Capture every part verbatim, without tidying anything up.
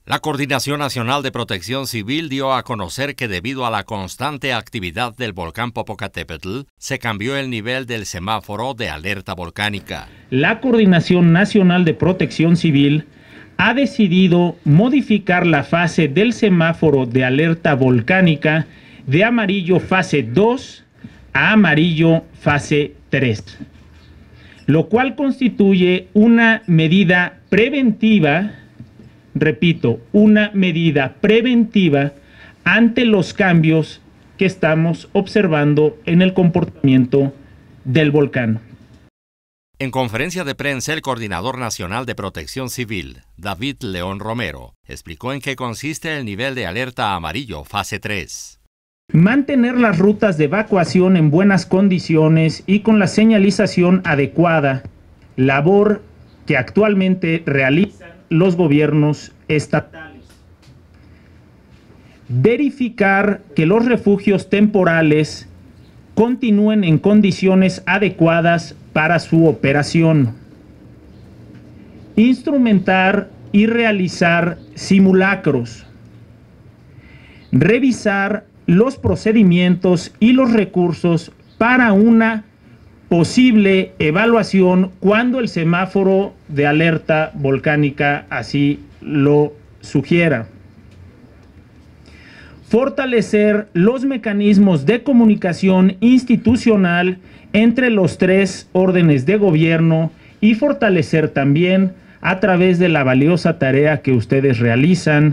La Coordinación Nacional de Protección Civil dio a conocer que debido a la constante actividad del volcán Popocatépetl, se cambió el nivel del semáforo de alerta volcánica. La Coordinación Nacional de Protección Civil ha decidido modificar la fase del semáforo de alerta volcánica de amarillo fase dos a amarillo fase tres, lo cual constituye una medida preventiva. Repito, una medida preventiva ante los cambios que estamos observando en el comportamiento del volcán. En conferencia de prensa, el Coordinador Nacional de Protección Civil, David León Romero, explicó en qué consiste el nivel de alerta amarillo fase tres. Mantener las rutas de evacuación en buenas condiciones y con la señalización adecuada, labor que actualmente realizan los gobiernos estatales. Verificar que los refugios temporales continúen en condiciones adecuadas para su operación. Instrumentar y realizar simulacros. Revisar los procedimientos y los recursos para una posible evaluación cuando el semáforo de alerta volcánica así lo sugiera. Fortalecer los mecanismos de comunicación institucional entre los tres órdenes de gobierno y fortalecer también, a través de la valiosa tarea que ustedes realizan,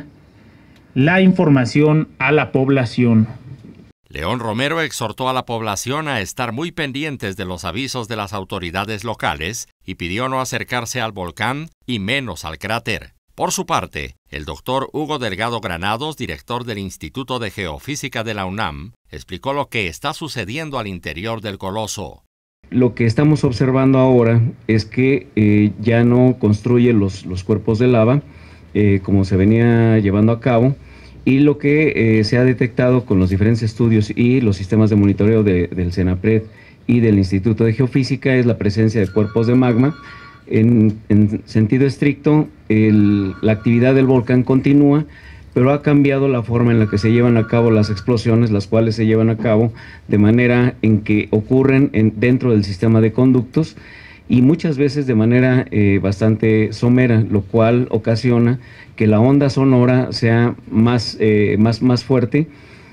la información a la población. León Romero exhortó a la población a estar muy pendientes de los avisos de las autoridades locales y pidió no acercarse al volcán y menos al cráter. Por su parte, el doctor Hugo Delgado Granados, director del Instituto de Geofísica de la UNAM, explicó lo que está sucediendo al interior del coloso. Lo que estamos observando ahora es que eh, ya no construye los, los cuerpos de lava eh, como se venía llevando a cabo. Y lo que eh, se ha detectado con los diferentes estudios y los sistemas de monitoreo de, del CENAPRED y del Instituto de Geofísica es la presencia de cuerpos de magma. En, en sentido estricto, el, la actividad del volcán continúa, pero ha cambiado la forma en la que se llevan a cabo las explosiones, las cuales se llevan a cabo de manera en que ocurren en, dentro del sistema de conductos y muchas veces de manera eh, bastante somera, lo cual ocasiona que la onda sonora sea más, eh, más, más fuerte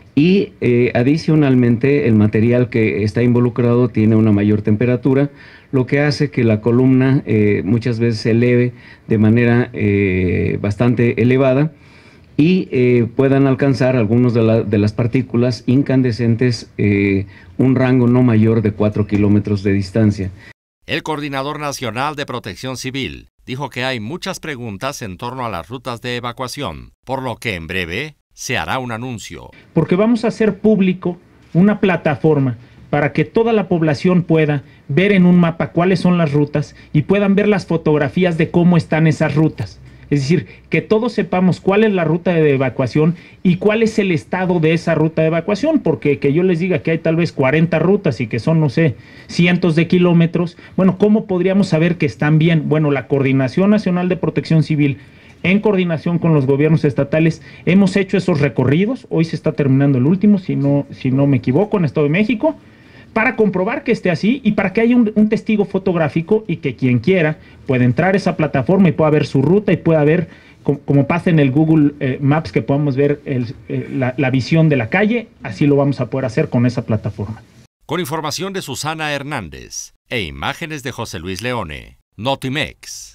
y eh, adicionalmente el material que está involucrado tiene una mayor temperatura, lo que hace que la columna eh, muchas veces se eleve de manera eh, bastante elevada y eh, puedan alcanzar algunos de, la, de las partículas incandescentes eh, un rango no mayor de cuatro kilómetros de distancia. El Coordinador Nacional de Protección Civil dijo que hay muchas preguntas en torno a las rutas de evacuación, por lo que en breve se hará un anuncio. Porque vamos a hacer público una plataforma para que toda la población pueda ver en un mapa cuáles son las rutas y puedan ver las fotografías de cómo están esas rutas. Es decir, que todos sepamos cuál es la ruta de evacuación y cuál es el estado de esa ruta de evacuación, porque que yo les diga que hay tal vez cuarenta rutas y que son, no sé, cientos de kilómetros, bueno, ¿cómo podríamos saber que están bien? Bueno, la Coordinación Nacional de Protección Civil, en coordinación con los gobiernos estatales, hemos hecho esos recorridos. Hoy se está terminando el último, si no, si no me equivoco, en Estado de México, para comprobar que esté así y para que haya un, un testigo fotográfico y que quien quiera pueda entrar a esa plataforma y pueda ver su ruta y pueda ver, como, como pasa en el Google eh, Maps, que podamos ver el, eh, la, la visión de la calle. Así lo vamos a poder hacer con esa plataforma. Con información de Susana Hernández e imágenes de José Luis Leone, Notimex.